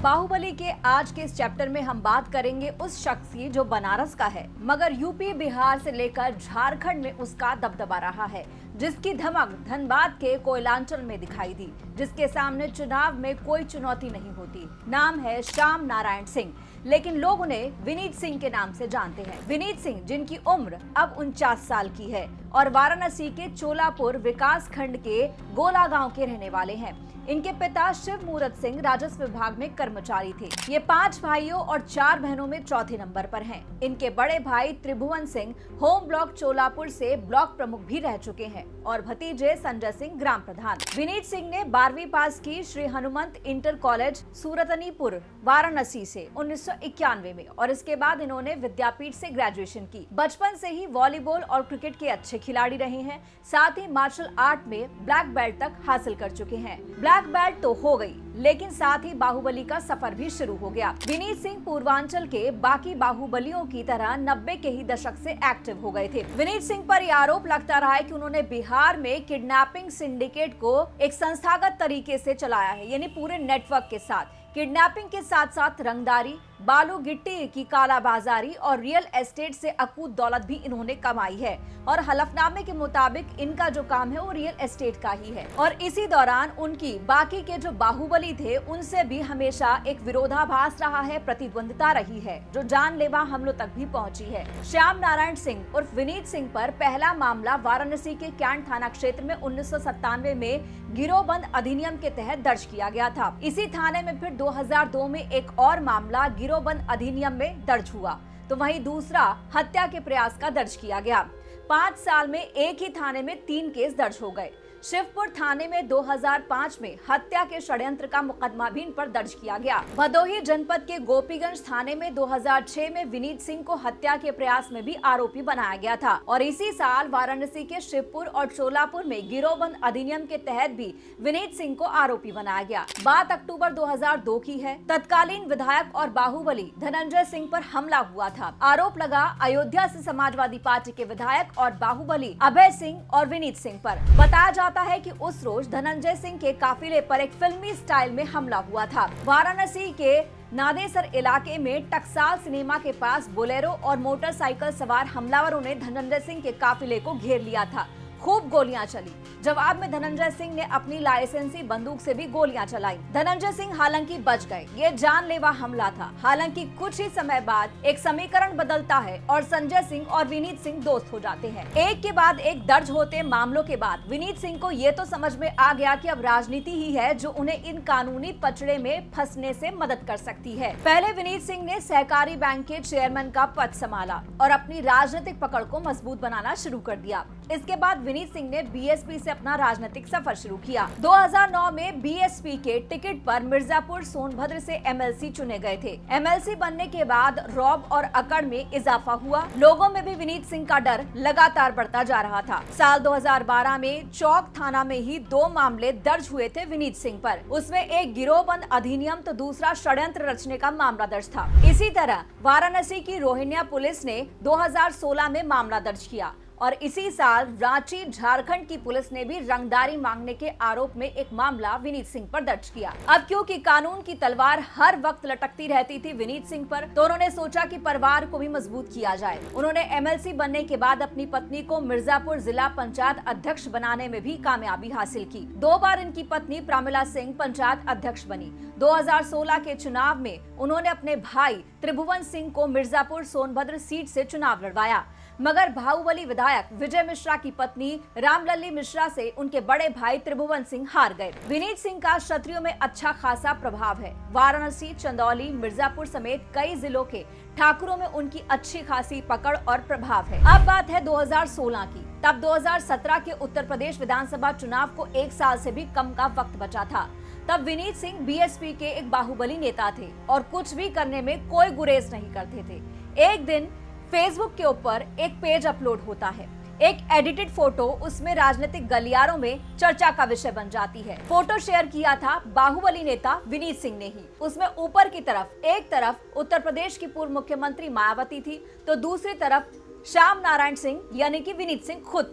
बाहुबली के आज के इस चैप्टर में हम बात करेंगे उस शख्स की जो बनारस का है, मगर यूपी बिहार से लेकर झारखंड में उसका दबदबा रहा है, जिसकी धमक धनबाद के कोयलांचल में दिखाई दी, जिसके सामने चुनाव में कोई चुनौती नहीं होती। नाम है श्याम नारायण सिंह, लेकिन लोग उन्हें विनीत सिंह के नाम से जानते हैं। विनीत सिंह, जिनकी उम्र अब 49 साल की है और वाराणसी के चोलापुर विकास खंड के गोला गांव के रहने वाले हैं। इनके पिता शिव मूरत सिंह राजस्व विभाग में कर्मचारी थे। ये 5 भाइयों और 4 बहनों में चौथे नंबर पर हैं। इनके बड़े भाई त्रिभुवन सिंह होम ब्लॉक चोलापुर से ब्लॉक प्रमुख भी रह चुके हैं और भतीजे संजय सिंह ग्राम प्रधान। विनीत सिंह ने 12वीं पास की श्री हनुमंत इंटर कॉलेज सूरतनीपुर वाराणसी से 1991 में और इसके बाद इन्होंने विद्यापीठ से ग्रेजुएशन की। बचपन से ही वॉलीबॉल और क्रिकेट के अच्छे खिलाड़ी रहे हैं, साथ ही मार्शल आर्ट में ब्लैक बेल्ट तक हासिल कर चुके हैं। ब्लैक बेल्ट तो हो गई, लेकिन साथ ही बाहुबली का सफर भी शुरू हो गया। विनीत सिंह पूर्वांचल के बाकी बाहुबलियों की तरह 90 के ही दशक से एक्टिव हो गए थे। विनीत सिंह पर यह आरोप लगता रहा है कि उन्होंने बिहार में किडनैपिंग सिंडिकेट को एक संस्थागत तरीके से चलाया है, यानी पूरे नेटवर्क के साथ। किडनैपिंग के साथ साथ रंगदारी, बालू गिट्टी की कालाबाजारी और रियल एस्टेट से अकूत दौलत भी इन्होंने कमाई है और हलफनामे के मुताबिक इनका जो काम है वो रियल एस्टेट का ही है। और इसी दौरान उनकी बाकी के जो बाहुबली थे उनसे भी हमेशा एक विरोधाभास रहा है, प्रतिद्वंदिता रही है, जो जानलेवा हमलों तक भी पहुंची है। श्याम नारायण सिंह उर्फ विनीत सिंह पर पहला मामला वाराणसी के कैंट थाना क्षेत्र में 1997 में गिरोहबंद अधिनियम के तहत दर्ज किया गया था। इसी थाने में फिर 2002 में एक और मामला गिरोहबंद अधिनियम में दर्ज हुआ, तो वहीं दूसरा हत्या के प्रयास का दर्ज किया गया। 5 साल में एक ही थाने में 3 केस दर्ज हो गए। शिवपुर थाने में 2005 में हत्या के षड्यंत्र का मुकदमा भी इन पर दर्ज किया गया। भदोही जनपद के गोपीगंज थाने में 2006 में विनीत सिंह को हत्या के प्रयास में भी आरोपी बनाया गया था और इसी साल वाराणसी के शिवपुर और चोलापुर में गिरोहबंद अधिनियम के तहत भी विनीत सिंह को आरोपी बनाया गया। बात अक्टूबर 2002 की है। तत्कालीन विधायक और बाहुबली धनंजय सिंह पर हमला हुआ था। आरोप लगा अयोध्या से समाजवादी पार्टी के विधायक और बाहुबली अभय सिंह और विनीत सिंह पर। बताया है कि उस रोज धनंजय सिंह के काफिले पर एक फिल्मी स्टाइल में हमला हुआ था। वाराणसी के नादेसर इलाके में टकसाल सिनेमा के पास बोलेरो और मोटरसाइकिल सवार हमलावरों ने धनंजय सिंह के काफिले को घेर लिया था। खूब गोलियां चली। जवाब में धनंजय सिंह ने अपनी लाइसेंसी बंदूक से भी गोलियां चलाई। धनंजय सिंह हालांकि बच गए। ये जानलेवा हमला था। हालांकि कुछ ही समय बाद एक समीकरण बदलता है और संजय सिंह और विनीत सिंह दोस्त हो जाते हैं। एक के बाद एक दर्ज होते मामलों के बाद विनीत सिंह को ये तो समझ में आ गया कि अब राजनीति ही है जो उन्हें इन कानूनी पचड़े में फंसने से मदद कर सकती है। पहले विनीत सिंह ने सहकारी बैंक के चेयरमैन का पद संभाला और अपनी राजनीतिक पकड़ को मजबूत बनाना शुरू कर दिया। इसके बाद विनीत सिंह ने बीएसपी से अपना राजनीतिक सफर शुरू किया। 2009 में बीएसपी के टिकट पर मिर्जापुर सोनभद्र से एमएलसी चुने गए थे। एमएलसी बनने के बाद रौब और अकड़ में इजाफा हुआ। लोगों में भी विनीत सिंह का डर लगातार बढ़ता जा रहा था। साल 2012 में चौक थाना में ही 2 मामले दर्ज हुए थे विनीत सिंह पर। उसमें एक गिरोहबंद अधिनियम तो दूसरा षड्यंत्र रचने का मामला दर्ज था। इसी तरह वाराणसी की रोहिण्या पुलिस ने 2016 में मामला दर्ज किया और इसी साल रांची झारखंड की पुलिस ने भी रंगदारी मांगने के आरोप में एक मामला विनीत सिंह पर दर्ज किया। अब क्योंकि कानून की तलवार हर वक्त लटकती रहती थी विनीत सिंह पर, तो उन्होंने सोचा कि परिवार को भी मजबूत किया जाए। उन्होंने एमएलसी बनने के बाद अपनी पत्नी को मिर्जापुर जिला पंचायत अध्यक्ष बनाने में भी कामयाबी हासिल की। 2 बार इनकी पत्नी प्रामिला सिंह पंचायत अध्यक्ष बनी। 2016 के चुनाव में उन्होंने अपने भाई त्रिभुवन सिंह को मिर्जापुर सोनभद्र सीट से चुनाव लड़वाया, मगर बाहुबली विधायक विजय मिश्रा की पत्नी रामलली मिश्रा से उनके बड़े भाई त्रिभुवन सिंह हार गए। विनीत सिंह का क्षत्रियों में अच्छा खासा प्रभाव है। वाराणसी, चंदौली, मिर्जापुर समेत कई जिलों के ठाकुरों में उनकी अच्छी खासी पकड़ और प्रभाव है। अब बात है 2016 की। तब 2017 के उत्तर प्रदेश विधानसभा चुनाव को 1 साल से भी कम का वक्त बचा था। तब विनीत सिंह बीएसपी के एक बाहुबली नेता थे और कुछ भी करने में कोई गुरेज नहीं करते थे। एक दिन फेसबुक के ऊपर एक पेज अपलोड होता है, एक एडिटेड फोटो उसमें राजनीतिक गलियारों में चर्चा का विषय बन जाती है। फोटो शेयर किया था बाहुबली नेता विनीत सिंह ने ही। उसमें ऊपर की तरफ एक तरफ उत्तर प्रदेश की पूर्व मुख्यमंत्री मायावती थी, तो दूसरी तरफ श्याम नारायण सिंह यानी कि विनीत सिंह खुद थे।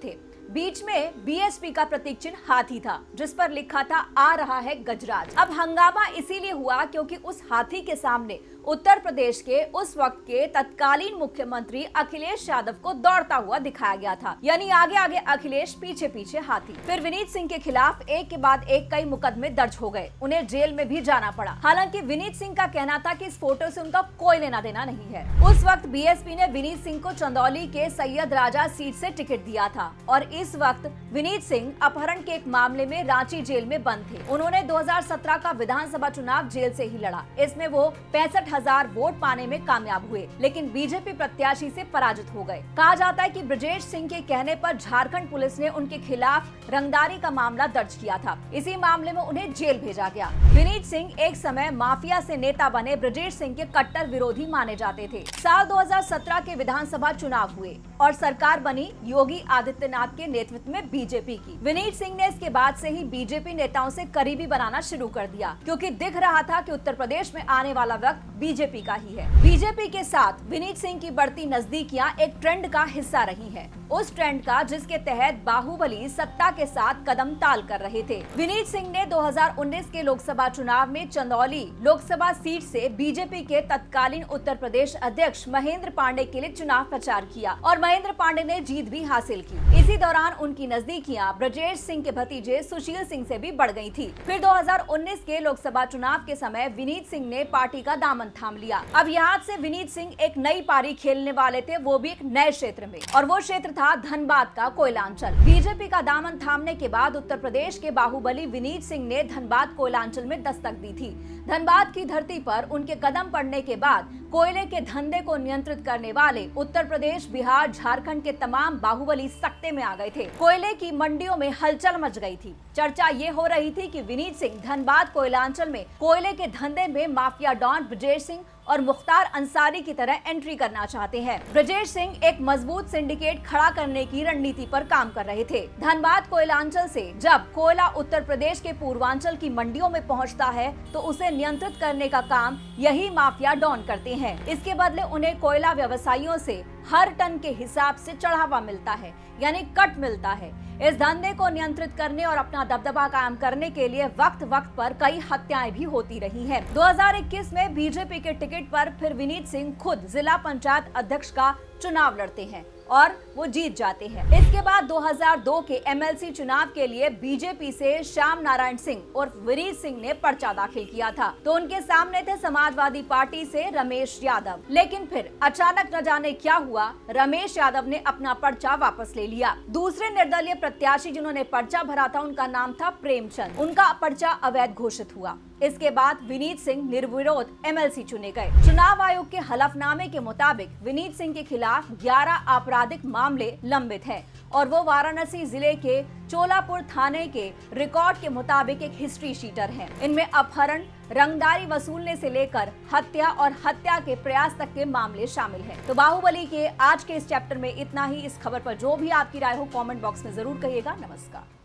बीच में बीएसपी का प्रतीक चिन्ह हाथी था, जिस पर लिखा था आ रहा है गजराज। अब हंगामा इसीलिए हुआ क्योंकि उस हाथी के सामने उत्तर प्रदेश के उस वक्त के तत्कालीन मुख्यमंत्री अखिलेश यादव को दौड़ता हुआ दिखाया गया था, यानी आगे आगे अखिलेश, पीछे पीछे हाथी। फिर विनीत सिंह के खिलाफ एक के बाद एक कई मुकदमे दर्ज हो गए, उन्हें जेल में भी जाना पड़ा। हालांकि विनीत सिंह का कहना था कि इस फोटो से उनका कोई लेना देना नहीं है। उस वक्त बीएसपी ने विनीत सिंह को चंदौली के सैयद राजा सीट से टिकट दिया था और इस वक्त विनीत सिंह अपहरण के एक मामले में रांची जेल में बंद थे। उन्होंने 2017 का विधानसभा चुनाव जेल से ही लड़ा। इसमें वो 65,000 वोट पाने में कामयाब हुए, लेकिन बीजेपी प्रत्याशी से पराजित हो गए। कहा जाता है कि ब्रजेश सिंह के कहने पर झारखंड पुलिस ने उनके खिलाफ रंगदारी का मामला दर्ज किया था। इसी मामले में उन्हें जेल भेजा गया। विनीत सिंह एक समय माफिया से नेता बने ब्रजेश सिंह के कट्टर विरोधी माने जाते थे। साल 2017 के विधानसभा चुनाव हुए और सरकार बनी योगी आदित्यनाथ के नेतृत्व में बीजेपी की। विनीत सिंह ने इसके बाद से ही बीजेपी नेताओं से करीबी बनाना शुरू कर दिया, क्योंकि दिख रहा था कि उत्तर प्रदेश में आने वाला वक्त बीजेपी का ही है। बीजेपी के साथ विनीत सिंह की बढ़ती नजदीकियां एक ट्रेंड का हिस्सा रही हैं। उस ट्रेंड का जिसके तहत बाहुबली सत्ता के साथ कदम ताल कर रहे थे। विनीत सिंह ने 2019 के लोकसभा चुनाव में चंदौली लोकसभा सीट से बीजेपी के तत्कालीन उत्तर प्रदेश अध्यक्ष महेंद्र पांडे के लिए चुनाव प्रचार किया और महेंद्र पांडे ने जीत भी हासिल की। इसी दौरान उनकी नजदीकियां ब्रजेश सिंह के भतीजे सुशील सिंह से भी बढ़ गई थी। फिर 2019 के लोकसभा चुनाव के समय विनीत सिंह ने पार्टी का दामन थाम लिया। अब यहाँ से विनीत सिंह एक नई पारी खेलने वाले थे, वो भी एक नए क्षेत्र में, और वो क्षेत्र था धनबाद का कोयलांचल। बीजेपी का दामन थामने के बाद उत्तर प्रदेश के बाहुबली विनीत सिंह ने धनबाद कोयलांचल में दस्तक दी थी। धनबाद की धरती पर उनके कदम पड़ने के बाद कोयले के धंधे को नियंत्रित करने वाले उत्तर प्रदेश, बिहार, झारखंड के तमाम बाहुबली सत्ते में आ गए थे। कोयले की मंडियों में हलचल मच गई थी। चर्चा ये हो रही थी कि विनीत सिंह धनबाद कोयलांचल में कोयले के धंधे में माफिया डॉन ब्रजेश सिंह और मुख्तार अंसारी की तरह एंट्री करना चाहते हैं। ब्रजेश सिंह एक मजबूत सिंडिकेट खड़ा करने की रणनीति पर काम कर रहे थे। धनबाद कोयलांचल से जब कोयला उत्तर प्रदेश के पूर्वांचल की मंडियों में पहुंचता है तो उसे नियंत्रित करने का काम यही माफिया डॉन करते हैं। इसके बदले उन्हें कोयला व्यवसायियों से हर टन के हिसाब से चढ़ावा मिलता है, यानी कट मिलता है। इस धंधे को नियंत्रित करने और अपना दबदबा कायम करने के लिए वक्त वक्त पर कई हत्याएं भी होती रही हैं। 2021 में बीजेपी के टिकट पर फिर विनीत सिंह खुद जिला पंचायत अध्यक्ष का चुनाव लड़ते हैं और वो जीत जाते हैं। इसके बाद 2002 के एमएलसी चुनाव के लिए बीजेपी से श्याम नारायण सिंह और विनीत सिंह ने पर्चा दाखिल किया था, तो उनके सामने थे समाजवादी पार्टी से रमेश यादव। लेकिन फिर अचानक न जाने क्या हुआ, रमेश यादव ने अपना पर्चा वापस ले लिया। दूसरे निर्दलीय प्रत्याशी जिन्होंने पर्चा भरा था उनका नाम था प्रेमचंद। उनका पर्चा अवैध घोषित हुआ। इसके बाद विनीत सिंह निर्विरोध एमएलसी चुने गए। चुनाव आयोग के हलफनामे के मुताबिक विनीत सिंह के खिलाफ 11 आपराधिक मामले लंबित हैं और वो वाराणसी जिले के चोलापुर थाने के रिकॉर्ड के मुताबिक एक हिस्ट्री शीटर हैं। इनमें अपहरण, रंगदारी वसूलने से लेकर हत्या और हत्या के प्रयास तक के मामले शामिल हैं। तो बाहुबली के आज के इस चैप्टर में इतना ही। इस खबर पर जो भी आपकी राय हो कमेंट बॉक्स में जरूर कहिएगा। नमस्कार।